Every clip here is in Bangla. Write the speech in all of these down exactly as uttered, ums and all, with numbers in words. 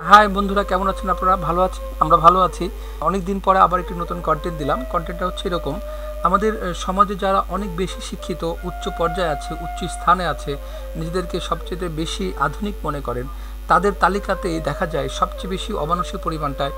হাই বন্ধুরা, কেমন আছেন আপনারা? ভালো আছেন? আমরা ভালো আছি। অনেক দিন পরে আবার একটি নতুন কন্টেন্ট দিলাম। কন্টেন্টটা হচ্ছে এরকম, আমাদের সমাজে যারা অনেক বেশি শিক্ষিত, উচ্চ পর্যায়ে আছে, উচ্চ স্থানে আছে, নিজেদেরকে সবচেয়ে বেশি আধুনিক মনে করেন, তাদের তালিকাতে দেখা যায় সবচেয়ে বেশি অমানুষিক পরিমাণটায়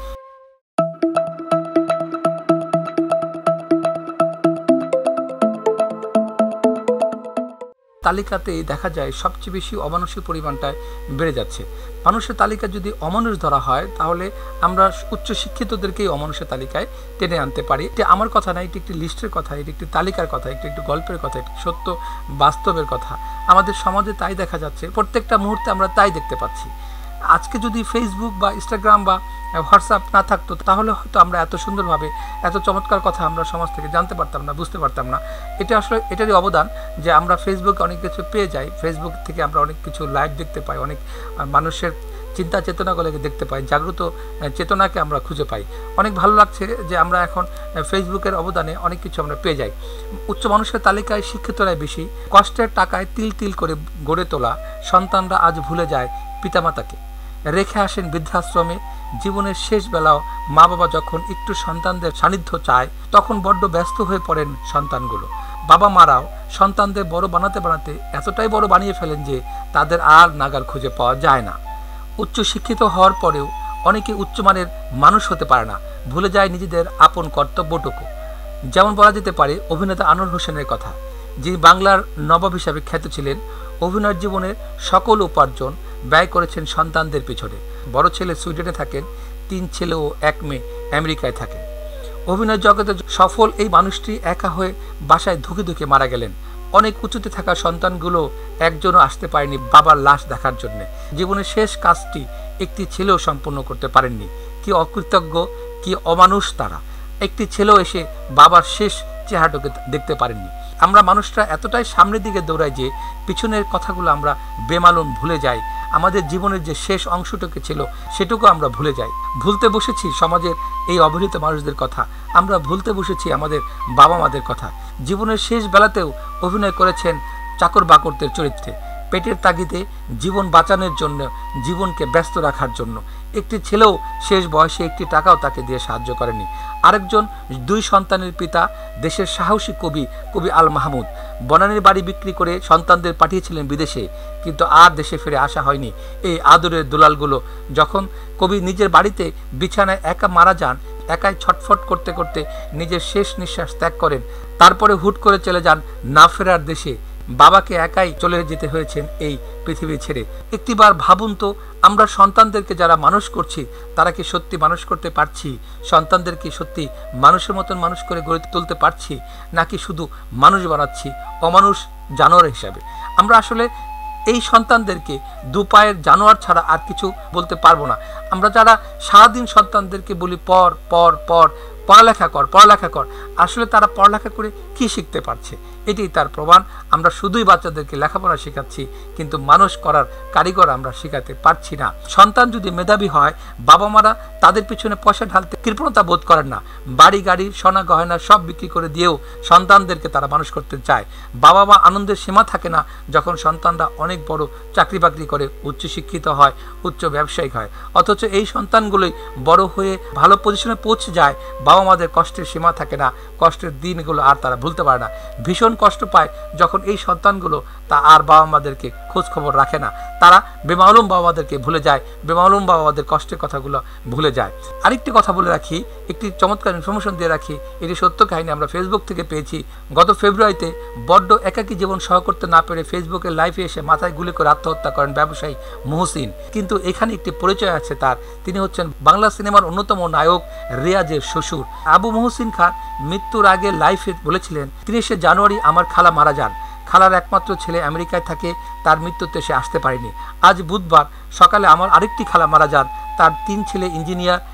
তালিকাতেই দেখা যায় সবচেয়ে বেশি অমানুষিক পরিমাণটায় বেড়ে যাচ্ছে। মানুষের তালিকা যদি অমানুষ ধরা হয়, তাহলে আমরা উচ্চ শিক্ষিতদেরকেই অমানুষের তালিকায় টেনে আনতে পারি। এটি আমার কথা না, এটি একটি লিস্টের কথা, এটি একটি তালিকার কথা, এটি একটি গল্পের কথা, একটি সত্য বাস্তবের কথা। আমাদের সমাজে তাই দেখা যাচ্ছে, প্রত্যেকটা মুহূর্তে আমরা তাই দেখতে পাচ্ছি। আজকে যদি ফেসবুক বা ইনস্টাগ্রাম বা হোয়াটসঅ্যাপ না থাকতো, তাহলে হয়তো আমরা এত সুন্দরভাবে এত চমৎকার কথা আমরা সমাজ থেকে জানতে পারতাম না, বুঝতে পারতাম না। এটা আসলে এটারই অবদান যে আমরা ফেসবুকে অনেক কিছু পেয়ে যাই। ফেসবুক থেকে আমরা অনেক কিছু লাইভ দেখতে পাই, অনেক মানুষের চিন্তা চেতনাগুলোকে দেখতে পাই, জাগ্রত চেতনাকে আমরা খুঁজে পাই। অনেক ভালো লাগছে যে আমরা এখন ফেসবুকের অবদানে অনেক কিছু আমরা পেয়ে যাই। উচ্চ মানুষের তালিকায় শিক্ষিতরাই বেশি। কষ্টের টাকায় তিল তিল করে গড়ে তোলা সন্তানরা আজ ভুলে যায় পিতামাতাকে, রেখে আসেন বৃদ্ধাশ্রমে। জীবনের শেষ বেলাও মা বাবা যখন একটু সন্তানদের সান্নিধ্য চায়, তখন বড্ড ব্যস্ত হয়ে পড়েন সন্তানগুলো। বাবা মারাও সন্তানদের বড় বানাতে বানাতে এতটাই বড় বানিয়ে ফেলেন যে তাদের আর নাগাল খুঁজে পাওয়া যায় না। উচ্চ শিক্ষিত হওয়ার পরেও অনেকে উচ্চমানের মানুষ হতে পারে না, ভুলে যায় নিজেদের আপন কর্তব্যটুকু। যেমন বলা যেতে পারে অভিনেতা আনোয়ার হোসেনের কথা, যিনি বাংলার নবাব হিসাবে খ্যাত ছিলেন। অভিনয়ের জীবনের সকল উপার্জন ব্যয় করেছেন সন্তানদের পিছনে। বড় ছেলে সুইডেনে থাকেন, তিন ছেলে ও এক মেয়ে আমেরিকায় থাকেন। অভিনয় জগতে সফল এই মানুষটি একা হয়ে বাসায় ধুকে ধুকে মারা গেলেন। অনেক উঁচুতে থাকা সন্তানগুলো একজনও আসতে পারেনি বাবার লাশ দেখার জন্য। জীবনের শেষ কাজটি একটি ছেলেও সম্পূর্ণ করতে পারেননি। কি অকৃতজ্ঞ, কি অমানুষ তারা! একটি ছেলেও এসে বাবার শেষ চেহারাটাকে দেখতে পারেননি। আমরা মানুষরা এতটাই সামনের দিকে দৌড়াই যে পিছনের কথাগুলো আমরা বেমালুম ভুলে যাই। আমাদের জীবনের যে শেষ অংশটুকু ছিল সেটুকু আমরা ভুলে যাই। ভুলতে বসেছি সমাজের এই অবহেলিত মানুষদের কথা, আমরা ভুলতে বসেছি আমাদের বাবা মাদের কথা। জীবনের শেষ বেলাতেও অভিনয় করেছেন চাকর বাকরদের চরিত্রে, পেটের তাগিদে জীবন বাঁচানোর জন্য, জীবনকে ব্যস্ত রাখার জন্য। একটি ছেলেও শেষ বয়সে একটি টাকাও তাকে দিয়ে সাহায্য করেনি। আরেকজন দুই সন্তানের পিতা, দেশের সাহসী কবি কবি আল মাহমুদ, বনানীর বাড়ি বিক্রি করে সন্তানদের পাঠিয়েছিলেন বিদেশে, কিন্তু আর দেশে ফিরে আসা হয়নি। এই আদরের দুলালগুলো যখন কবি নিজের বাড়িতে বিছানায় একা মারা যান, একাই ছটফট করতে করতে নিজের শেষ নিঃশ্বাস ত্যাগ করেন, তারপরে হুট করে চলে যান না ফেরার দেশে। বাবাকে একাই চলে যেতে হয়েছেন এই পৃথিবী ছেড়ে। একটিবার ভাবুন তো, আমরা সন্তানদেরকে যারা মানুষ করছি, তারা কি সত্যি মানুষ করতে পারছি? সন্তানদেরকে সত্যি মানুষের মতন মানুষ করে গড়ে তুলতে পারছি, নাকি শুধু মানুষ বানাচ্ছি অমানুষ জানোয়ার হিসাবে? আমরা আসলে এই সন্তানদেরকে দু পায়ের জানোয়ার ছাড়া আর কিছু বলতে পারবো না। আমরা যারা সারাদিন সন্তানদেরকে বলি পর পর পর পড়ালেখা কর পড়ালেখা কর, আসলে তারা পড়ালেখা করে কি শিখতে পারছে? এটাই তার প্রমাণ। আমরা শুধুই বাচ্চাদেরকে লেখাপড়া শেখাচ্ছি, কিন্তু মানুষ করার কারিগর আমরা শেখাতে পারছি না। সন্তান যদি মেধাবী হয়, বাবা মারা তাদের পিছনে পয়সা ঢালতে কৃপণতা বোধ করেন না। বাড়ি গাড়ি সোনা গয়না সব বিক্রি করে দিয়েও সন্তানদেরকে তারা মানুষ করতে চায়। বাবা মা আনন্দের সীমা থাকে না যখন সন্তানরা অনেক বড় চাকরি বাকরি করে উচ্চশিক্ষিত হয়, উচ্চ ব্যবসায়িক হয়। অথচ এই সন্তানগুলোই বড় হয়ে ভালো পজিশনে পৌঁছে যায়। বাবা মাদের কষ্টের সীমা থাকে না, কষ্টের দিনগুলো আর তারা ভুলতে পারে না। ভীষণ কষ্ট পায় যখন এই সন্তানগুলো তা আর বাবা মাদেরকে খোঁজ খবর রাখে না। তারা বেমালুম বাবা মাদেরকে ভুলে যায়, বেমালুম বাবা মাদের কষ্টের কথাগুলো ভুলে যায়। আরেকটি কথা বলে রাখি, একটি চমৎকার ইনফরমেশন দিয়ে রাখি। এটি সত্য কাহিনী, আমরা ফেসবুক থেকে পেয়েছি। গত ফেব্রুয়ারিতে বড্ড একাকী জীবন সহ করতে না পেরে ফেসবুকের লাইভে এসে মাথায় গুলি করে আত্মহত্যা করেন ব্যবসায়ী মহসিন। কিন্তু এখানে একটি পরিচয় আছে তার, তিনি হচ্ছেন বাংলা সিনেমার অন্যতম নায়ক রিয়াজের শ্বশুর। আবু মহসিন খান মৃত্যুর আগে লাইভে বলেছিলেন, তিরিশে জানুয়ারি আমার খালা মারা যান। খালার একমাত্র ছেলে আমেরিকায় থাকে, তার মৃত্যুতে সে আসতে পারেনি। আজ বুধবার সকালে আমার আরেকটি খালা মারা যান। তার তিন ছেলে ইঞ্জিনিয়ার,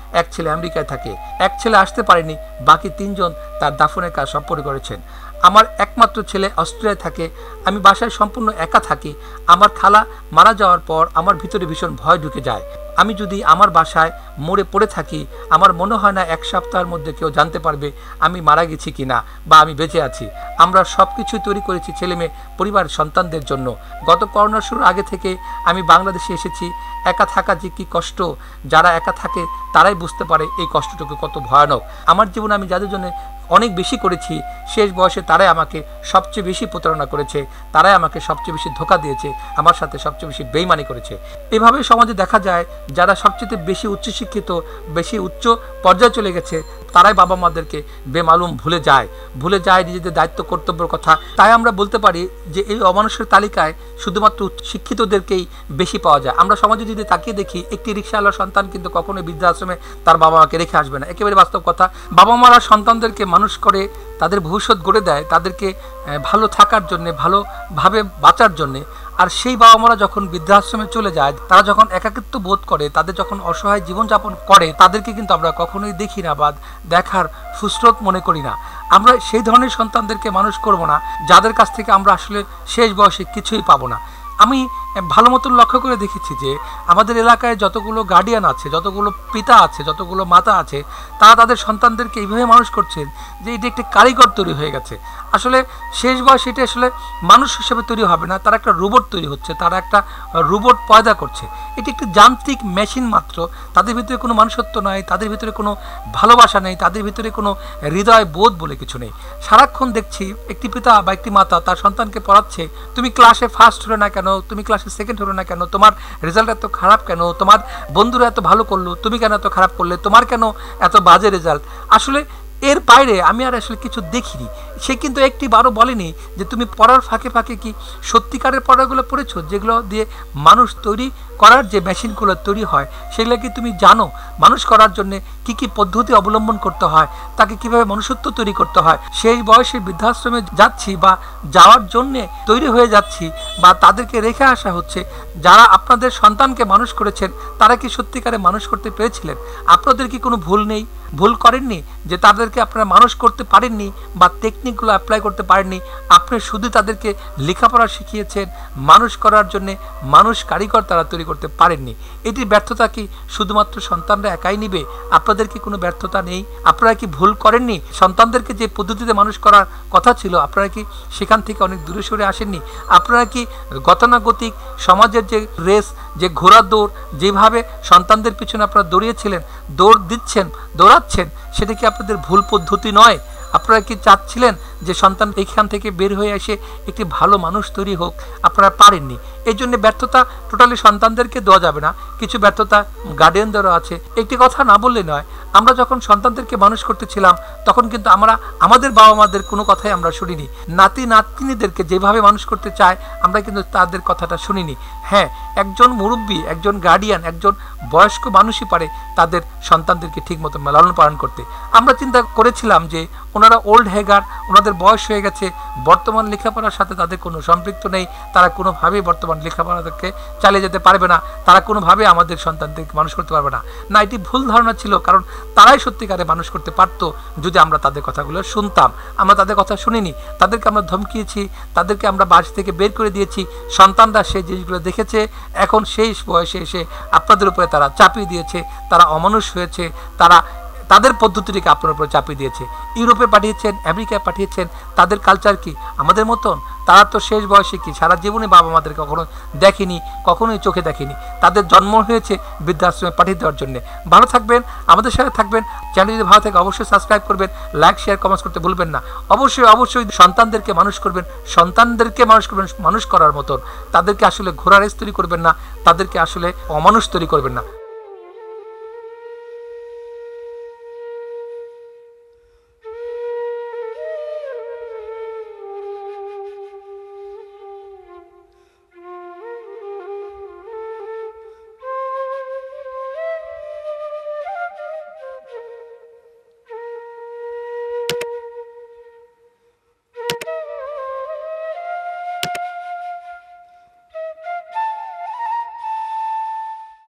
এক ছেলে আমেরিকায় থাকে, এক ছেলে আসতে পারেনি, বাকি তিনজন তার দাফনের কাজ সম্পন্ন করেছেন। আমার একমাত্র ছেলে অস্ট্রেলিয়ায় থাকে, আমি বাসায় সম্পূর্ণ একা থাকি। আমার খালা মারা যাওয়ার পর আমার ভিতরে ভীষণ ভয় ঢুকে যায়। আমি যদি আমার বাসায় মরে পড়ে থাকি, আমার মনে হয় না এক সপ্তাহের মধ্যে কেউ জানতে পারবে আমি মারা গেছি কিনা বা আমি বেঁচে আছি। আমরা সব কিছু তৈরি করেছি ছেলে মেয়ে পরিবার সন্তানদের জন্য। গত করোনা শুরুর আগে থেকে আমি বাংলাদেশে এসেছি। একা থাকা যে কি কষ্ট, যারা একা থাকে তারাই বুঝতে পারে এই কষ্টটুকু কত ভয়ানক। আমার জীবনে আমি যাদের জন্য অনেক বেশি করেছি, শেষ বয়সে তারাই আমাকে সবচেয়ে বেশি প্রতারণা করেছে, তারাই আমাকে সবচেয়ে বেশি ধোকা দিয়েছে, আমার সাথে সবচেয়ে বেশি বেইমানি করেছে। এভাবে সমাজে দেখা যায় যারা সবচেয়ে বেশি উচ্চশিক্ষিত, বেশি উচ্চ পর্যায়ে চলে গেছে, তারাই বাবা মাদেরকে বেমালুম ভুলে যায়, ভুলে যায় নিজেদের দায়িত্ব কর্তব্যের কথা। তাই আমরা বলতে পারি যে এই অমানুষের তালিকায় শুধুমাত্র শিক্ষিতদেরকেই বেশি পাওয়া যায়। আমরা সমাজে যদি তাকিয়ে দেখি, একটি রিক্সাওয়ালার সন্তান কিন্তু কখনোই বৃদ্ধাশ্রমে তার বাবা মাকে রেখে আসবে না, একেবারে বাস্তব কথা। বাবা মারা সন্তানদেরকে মানুষ করে, তাদের ভবিষ্যৎ গড়ে দেয়, তাদেরকে ভালো থাকার জন্যে, ভালোভাবে বাঁচার জন্যে। আর সেই বাবা মারা যখন বৃদ্ধাশ্রমে চলে যায়, তারা যখন একাকিত্ব বোধ করে, তাদের যখন অসহায় জীবনযাপন করে, তাদেরকে কিন্তু আমরা কখনোই দেখি না বা দেখার ফুসরত মনে করি না। আমরা সেই ধরনের সন্তানদেরকে মানুষ করব না যাদের কাছ থেকে আমরা আসলে শেষ বয়সে কিছুই পাবো না। আমি ভালো মতন লক্ষ্য করে দেখেছি যে আমাদের এলাকায় যতগুলো গার্ডিয়ান আছে, যতগুলো পিতা আছে, যতগুলো মাতা আছে, তারা তাদের সন্তানদেরকে এইভাবে মানুষ করছেন যে এটি একটি কারিগর তৈরি হয়ে গেছে। আসলে শেষ বয়স এটা আসলে মানুষ হিসেবে তৈরি হবে না, তারা একটা রোবট তৈরি হচ্ছে, তারা একটা রোবট পয়দা করছে। এটি একটি যান্ত্রিক মেশিন মাত্র। তাদের ভিতরে কোনো মানুষত্ব নাই, তাদের ভিতরে কোনো ভালোবাসা নেই, তাদের ভিতরে কোনো হৃদয় বোধ বলে কিছু নেই। সারাক্ষণ দেখছি একটি পিতা বা একটি মাতা তার সন্তানকে পড়াচ্ছে, তুমি ক্লাসে ফার্স্ট হলে না কেন, তুমি ক্লাসে সেকেন্ড হলো না কেন, তোমার রেজাল্ট এত খারাপ কেন, তোমার বন্ধুরা এত ভালো করলো, তুমি কেন এত খারাপ করলে, তোমার কেন এত বাজে রেজাল্ট। আসলে এর বাইরে আমি আর আসলে কিছু দেখিনি। সে কিন্তু একটি বারও বলেনি যে তুমি পড়ার ফাঁকে ফাঁকে কি সত্যিকারের পড়াগুলো পড়েছো, যেগুলো দিয়ে মানুষ তৈরি করার যে মেশিনগুলো তৈরি হয় সেগুলো কি তুমি জানো? মানুষ করার জন্য কি কি পদ্ধতি অবলম্বন করতে হয়, তাকে কিভাবে মনুষ্যত্ব তৈরি করতে হয়। সেই বয়সে বৃদ্ধাশ্রমে যাচ্ছি বা যাওয়ার জন্যে তৈরি হয়ে যাচ্ছি বা তাদেরকে রেখে আসা হচ্ছে। যারা আপনাদের সন্তানকে মানুষ করেছেন তারা কি সত্যিকারে মানুষ করতে পেরেছিলেন? আপনাদের কি কোনো ভুল নেই? ভুল করেননি যে তাদেরকে আপনারা মানুষ করতে পারেননি বা টেকনিকগুলো অ্যাপ্লাই করতে পারেননি। আপনি শুধু তাদেরকে লেখাপড়া শিখিয়েছেন, মানুষ করার জন্যে মানুষ কারিগর তারা তৈরি করতে পারেননি। এটির ব্যর্থতা কি শুধুমাত্র সন্তানরা একাই নিবে? আপনাদের কি কোনো ব্যর্থতা নেই? আপনারা কি ভুল করেননি? সন্তানদেরকে যে পদ্ধতিতে মানুষ করার কথা ছিল আপনারা কি সেখান থেকে অনেক দূরে সরে আসেননি? আপনারা কি গতানুগতিক সমাজের যে রেস, যে ঘোড়া দৌড়, যেভাবে সন্তানদের পিছনে আপনারা দৌড়িয়েছিলেন, দৌড় দিচ্ছেন, দৌড়াচ্ছেন, সেটা কি আপনাদের ভুল পদ্ধতি নয়? আপনারা কি চাচ্ছিলেন যে সন্তান এখান থেকে বের হয়ে এসে একটি ভালো মানুষ তৈরি হোক? আপনারা পারেননি। এই জন্য ব্যর্থতা টোটালি সন্তানদেরকে দেওয়া যাবে না, কিছু ব্যর্থতা গার্ডিয়ানদেরও আছে। একটি কথা না বললে নয়, আমরা যখন সন্তানদেরকে মানুষ করতেছিলাম তখন কিন্তু আমরা আমাদের বাবা মাদের কোনো কথাই আমরা শুনিনি। নাতি নাতনিদেরকে যেভাবে মানুষ করতে চায় আমরা কিন্তু তাদের কথাটা শুনিনি। হ্যাঁ, একজন মুরব্বী, একজন গার্ডিয়ান, একজন বয়স্ক মানুষই পারে তাদের সন্তানদেরকে ঠিক মতো লালন পালন করতে। আমরা চিন্তা করেছিলাম যে ওনারা ওল্ড হেগার, ওনাদের বয়স হয়ে গেছে, বর্তমান লেখাপড়ার সাথে তাদের কোনো সম্পৃক্ত নেই, তারা কোনোভাবেই বর্তমান লেখাপড়াকে চালিয়ে যেতে পারবে না, তারা কোনোভাবে আমাদের সন্তানদেরকে মানুষ করতে পারবে না। না, এটি ভুল ধারণা ছিল, কারণ তারাই সত্যিকারে মানুষ করতে পারতো যদি আমরা তাদের কথাগুলো শুনতাম। আমরা তাদের কথা শুনিনি, তাদেরকে আমরা ধমকিয়েছি, তাদেরকে আমরা বাড়ি থেকে বের করে দিয়েছি। সন্তানরা সেই জিনিসগুলো দেখেছে, এখন সেই বয়সে এসে আপনাদের উপরে তারা চাপিয়ে দিয়েছে, তারা অমানুষ হয়েছে, তারা তাদের পদ্ধতিটিকে আপনার উপরে চাপিয়ে দিয়েছে। ইউরোপে পাঠিয়েছেন, আমেরিকায় পাঠিয়েছেন, তাদের কালচার কি আমাদের মতন? তারা তো শেষ বয়সে কি সারা জীবনে বাবা মাদের কখনো দেখেনি, কখনোই চোখে দেখেনি। তাদের জন্ম হয়েছে বৃদ্ধাশ্রমে পাঠিয়ে দেওয়ার জন্য। ভালো থাকবেন, আমাদের সাথে থাকবেন। চ্যানেল যদি ভালো থাকে অবশ্যই সাবস্ক্রাইব করবেন, লাইক শেয়ার কমেন্টস করতে ভুলবেন না। অবশ্যই অবশ্যই সন্তানদেরকে মানুষ করবেন, সন্তানদেরকে মানুষ করবেন মানুষ করার মতন। তাদেরকে আসলে ঘোড়া রেস তৈরি করবেন না, তাদেরকে আসলে অমানুষ তৈরি করবেন না।